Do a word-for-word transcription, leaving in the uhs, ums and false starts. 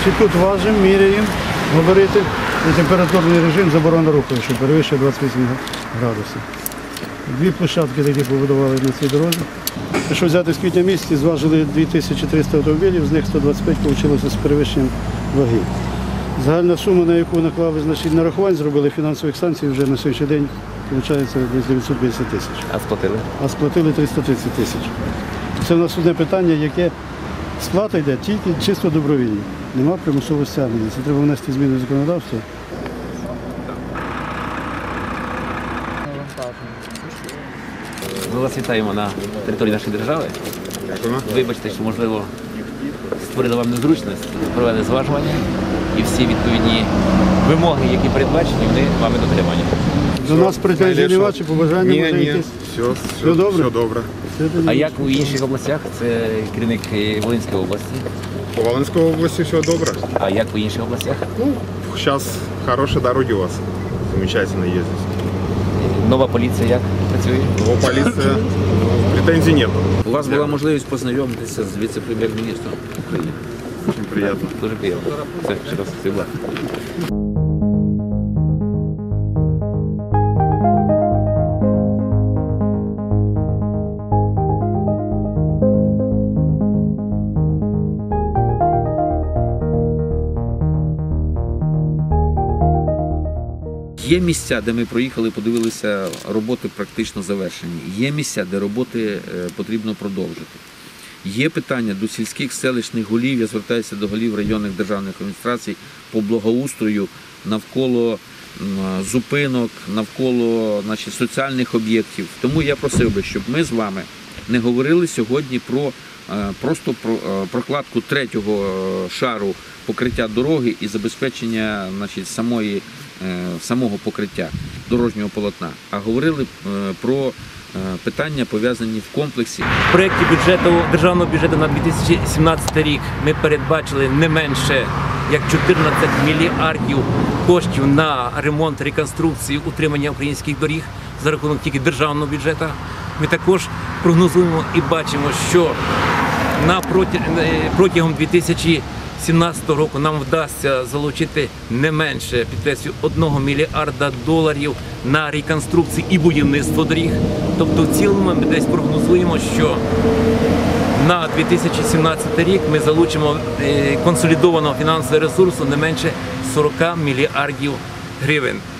Значить, тут важимо, міряємо, габарити і температурний режим заборона руху, що перевищує двадцять вісім градусів. Дві площадки такі побудували на цій дорозі. Якщо взяти з квітня місяці, зважили дві тисячі триста автомобілів, з них сто двадцять п'ять вийшло з перевищенням ваги. Загальна сума, на яку наклали, значить, нарахувань, зробили фінансових санкцій, вже на сьогоднішній день виходить десь дев'ятсот п'ятдесят тисяч. А сплатили? А сплатили триста тридцять тисяч. Це в нас одне питання, яке сплата йде тільки чисто добровільно. Нема примусового стягнення. Це треба внести зміни в законодавство. Ми вас вітаємо на території нашої держави. Вибачте, що, можливо, створили вам незручність, провели зважування і всі відповідні вимоги, які передбачені, вони вами дотримані. До нас претензії нема, чи побажання Ні, може ні, якісь? все, все, Все добре? все добре. А як у інших областях? Це керівник Волинської області. По Волинской области все добре. А як у інших областях? Ну, сейчас хорошие дороги у вас. Замечательно ездить. Нова поліція як працює? Но полиция, претензий нет. У вас була можливість познайомитися з віце-прем'єр-міністром України. Очень приятно. Дуже приємно. Все, ще раз спасибо. Є місця, де ми проїхали, подивилися, роботи практично завершені. Є місця, де роботи е, потрібно продовжити. Є питання до сільських селищних голів, я звертаюся до голів районних державних адміністрацій по благоустрою навколо м, зупинок, навколо, значить, соціальних об'єктів. Тому я просив би, щоб ми з вами не говорили сьогодні про е, просто про е, прокладку третього е, шару покриття дороги і забезпечення, значить, самої самого покриття дорожнього полотна, а говорили про питання, пов'язані в комплексі. В проєкті бюджету, державного бюджету на дві тисячі сімнадцятий рік ми передбачили не менше як чотирнадцять мільярдів коштів на ремонт, реконструкцію, утримання українських доріг за рахунок тільки державного бюджету. Ми також прогнозуємо і бачимо, що на проти, протягом дві тисячі сімнадцятого року нам вдасться залучити не менше, підкреслюю, одного мільярда доларів на реконструкцію і будівництво доріг. Тобто в цілому ми десь прогнозуємо, що на дві тисячі сімнадцятий рік ми залучимо консолідованого фінансового ресурсу не менше сорок мільярдів гривень.